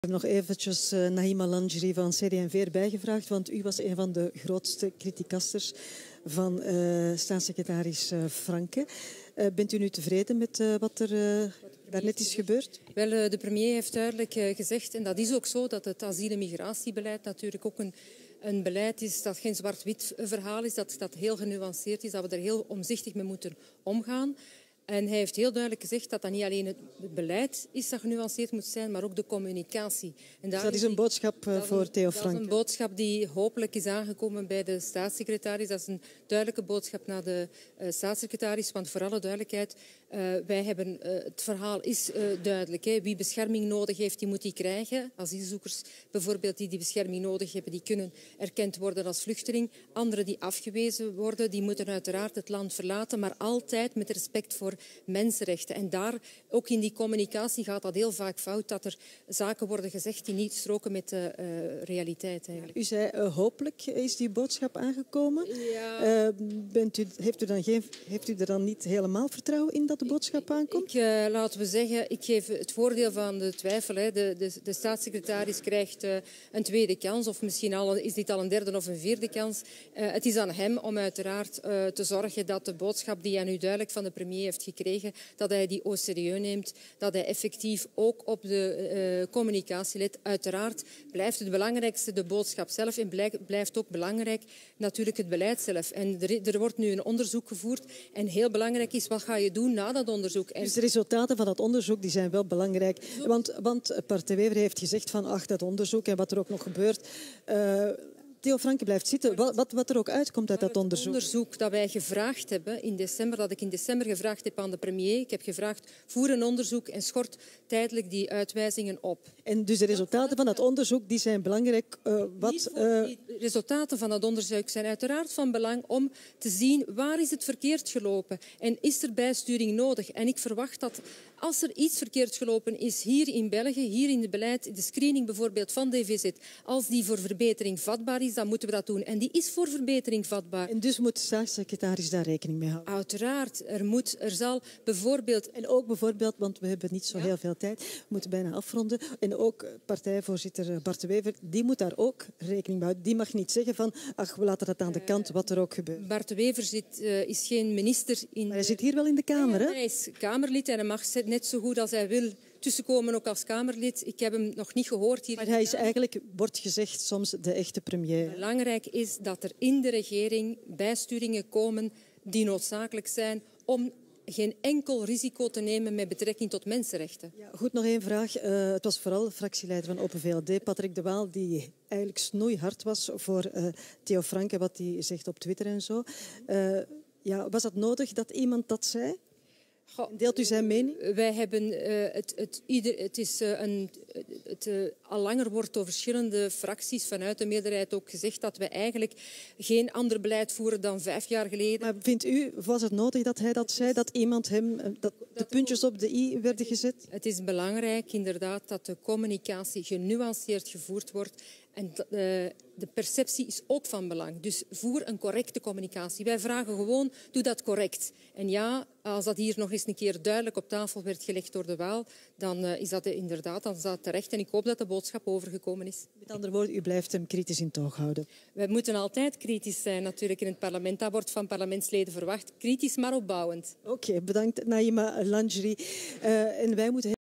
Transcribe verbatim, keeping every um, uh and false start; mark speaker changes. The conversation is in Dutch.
Speaker 1: Ik heb nog eventjes uh, Naima Lanjri van C D en V erbij gevraagd, want u was een van de grootste criticasters van uh, staatssecretaris uh, Franke. Uh, bent u nu tevreden met uh, wat er uh, daarnet is gebeurd?
Speaker 2: Wel, uh, de premier heeft duidelijk uh, gezegd, en dat is ook zo, dat het asiel- en migratiebeleid natuurlijk ook een, een beleid is dat geen zwart-wit verhaal is, dat dat heel genuanceerd is, dat we er heel omzichtig mee moeten omgaan. En hij heeft heel duidelijk gezegd dat dat niet alleen het beleid is dat genuanceerd moet zijn, maar ook de communicatie. En
Speaker 1: dus dat is een boodschap uh, voor Theo Franke?
Speaker 2: Dat is een boodschap die hopelijk is aangekomen bij de staatssecretaris. Dat is een duidelijke boodschap naar de uh, staatssecretaris. Want voor alle duidelijkheid, uh, wij hebben, uh, het verhaal is uh, duidelijk. Hè. Wie bescherming nodig heeft, die moet die krijgen. Asielzoekers bijvoorbeeld die die bescherming nodig hebben, die kunnen erkend worden als vluchteling. Anderen die afgewezen worden, die moeten uiteraard het land verlaten, maar altijd met respect voor mensenrechten. En daar, ook in die communicatie, gaat dat heel vaak fout, dat er zaken worden gezegd die niet stroken met de uh, realiteit. Eigenlijk.
Speaker 1: U zei, uh, hopelijk is die boodschap aangekomen.
Speaker 2: Ja.
Speaker 1: Uh, bent u, heeft, u dan geen, heeft u er dan niet helemaal vertrouwen in dat de boodschap aankomt?
Speaker 2: Ik, uh, laten we zeggen, ik geef het voordeel van de twijfel. Hè. De, de, de staatssecretaris krijgt uh, een tweede kans, of misschien al, is dit al een derde of een vierde kans. Uh, het is aan hem om uiteraard uh, te zorgen dat de boodschap die hij nu duidelijk van de premier heeft gekregen, dat hij die au sérieux neemt, dat hij effectief ook op de uh, communicatie let. Uiteraard blijft het belangrijkste de boodschap zelf en blijft ook belangrijk natuurlijk het beleid zelf. En er, er wordt nu een onderzoek gevoerd en heel belangrijk is, wat ga je doen na dat onderzoek? En
Speaker 1: dus de resultaten van dat onderzoek die zijn wel belangrijk. Want, want Partij heeft gezegd van ach, dat onderzoek en wat er ook nog gebeurt. Uh, Theo Franke blijft zitten, wat, wat, wat er ook uitkomt uit dat onderzoek.
Speaker 2: Het onderzoek dat wij gevraagd hebben in december, dat ik in december gevraagd heb aan de premier. Ik heb gevraagd, voer een onderzoek en schort tijdelijk die uitwijzingen op.
Speaker 1: En dus de resultaten van dat onderzoek die zijn belangrijk. Uh, wat, uh...
Speaker 2: Die resultaten van dat onderzoek zijn uiteraard van belang om te zien waar is het verkeerd gelopen en is er bijsturing nodig. En ik verwacht dat als er iets verkeerd gelopen is hier in België, hier in het beleid, de screening bijvoorbeeld van D V Z, als die voor verbetering vatbaar is, dan moeten we dat doen. En die is voor verbetering vatbaar.
Speaker 1: En dus moet de staatssecretaris daar rekening mee houden?
Speaker 2: Uiteraard. Er, moet, er zal bijvoorbeeld...
Speaker 1: En ook bijvoorbeeld, want we hebben niet zo ja. heel veel tijd, we moeten bijna afronden. En ook partijvoorzitter Bart de Wever, die moet daar ook rekening mee houden. Die mag niet zeggen van, ach, we laten dat aan de kant, wat er ook gebeurt.
Speaker 2: Bart de Wever zit, uh, is geen minister in...
Speaker 1: Maar hij zit hier wel in de Kamer, hè?
Speaker 2: Ja, hij is Kamerlid en hij mag net zo goed als hij wil tussenkomen, ook als Kamerlid. Ik heb hem nog niet gehoord hier.
Speaker 1: Maar hij is eigenlijk, wordt gezegd, soms de echte premier.
Speaker 2: Belangrijk is dat er in de regering bijsturingen komen die noodzakelijk zijn om geen enkel risico te nemen met betrekking tot mensenrechten.
Speaker 1: Ja, goed, nog één vraag. Uh, het was vooral de fractieleider van Open V L D, Patrick de Waal, die eigenlijk snoeihard was voor uh, Theo Franke, wat hij zegt op Twitter en zo. Uh, ja, was dat nodig dat iemand dat zei? Deelt u zijn mening?
Speaker 2: Wij hebben uh, het, het, ieder, het is uh, een, het, uh, al langer wordt door verschillende fracties vanuit de meerderheid ook gezegd dat we eigenlijk geen ander beleid voeren dan vijf jaar geleden.
Speaker 1: Maar vindt u, was het nodig dat hij dat zei, dat iemand hem, dat de puntjes op de i werden gezet?
Speaker 2: Het is belangrijk inderdaad dat de communicatie genuanceerd gevoerd wordt. En de, de perceptie is ook van belang. Dus voer een correcte communicatie. Wij vragen gewoon, doe dat correct. En ja, als dat hier nog eens een keer duidelijk op tafel werd gelegd door de Waal, dan uh, is dat inderdaad dan is dat terecht. En ik hoop dat de boodschap overgekomen is.
Speaker 1: Met andere woorden, u blijft hem kritisch in toog houden.
Speaker 2: Wij moeten altijd kritisch zijn natuurlijk in het parlement. Dat wordt van parlementsleden verwacht. Kritisch, maar opbouwend.
Speaker 1: Oké, okay, bedankt Naima Lanjri. Uh, en wij moeten